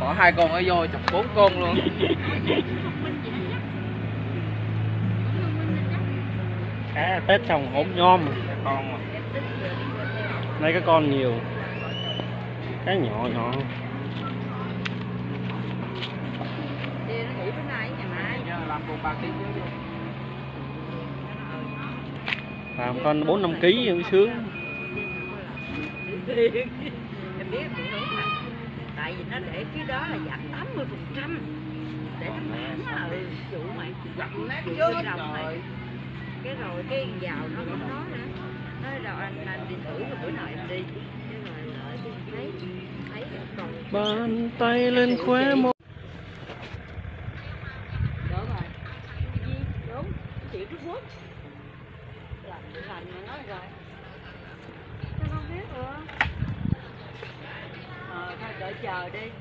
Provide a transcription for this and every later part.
bỏ 2 con ở vô chọc 4 con luôn. Cá Tết xong hổm nhom. Con mà. Đây cái con nhiều. Cá nhỏ nhỏ. Đi nó nghỉ bữa nay ngày mai. Làm cùng 3 kg vô. Làm con 4-5 kg mới sướng. Em biết cũng đúng là tại vì nó để phía đó là giảm 80%. Để nó bán dụ mày Dặm nát dụ chứ đồng mày. Cái rồi cái vào nó cũng nói nữa. Nói đâu anh đi thử rồi bữa nào em đi. Cái rồi lỡ đi thấy còn Bàn tay lên khóe môi. đúng rồi. Đúng, chị Trung Quốc. Lành mà nói rồi. Sao không biết nữa. Thôi đợi chờ đi.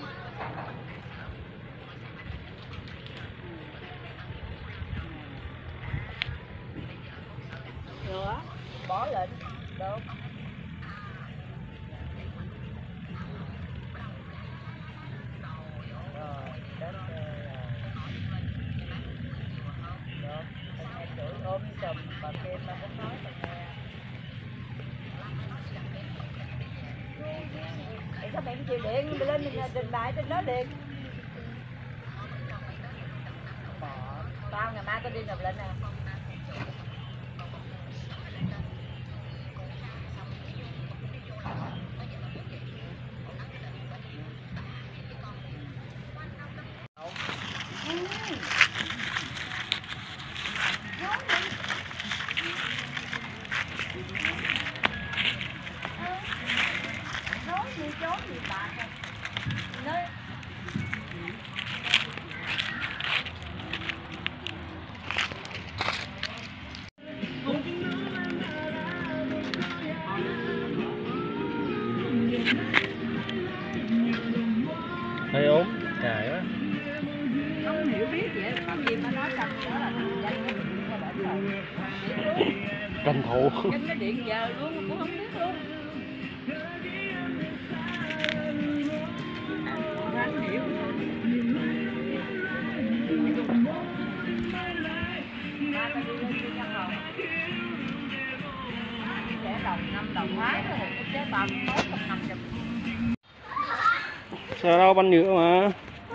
Nữa, bỏ lên. Đúng. Ôm chùm bà kia ta cũng nói mà nghe. Thì sao mẹ chịu điện lên trình bày trên đó điện. Tao ngày mai tao đi nộp lên nè. Nói gì trốn gì bà này. Nói Thấy ốm, trời á. không hiểu biết vậy mà khi mà nói rằng đó là thằng danh nó bị bệnh rồi. Tranh thủ. Danh nó điện giờ luôn cũng không biết luôn. Anh hiểu không? Ba ta đi lên trên văn phòng. Trẻ đồng 5 đồng hóa một cái chế bầm tốt một 50. Sao đâu banh nhựa mà.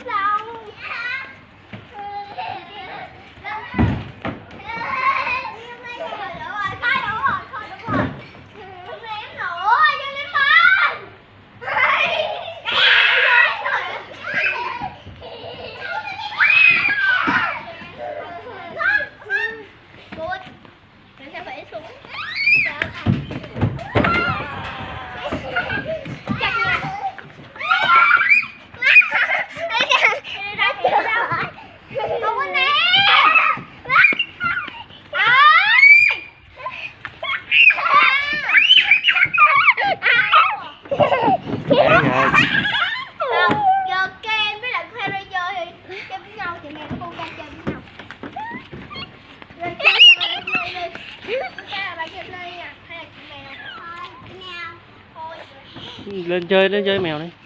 Lên chơi mèo đi.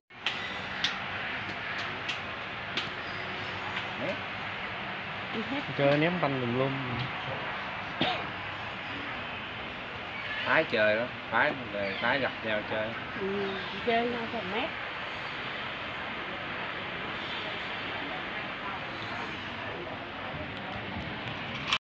Chơi ném banh lùm lum. Phái chơi đó, phái gặp nhau chơi. Chơi nhau 1 mét.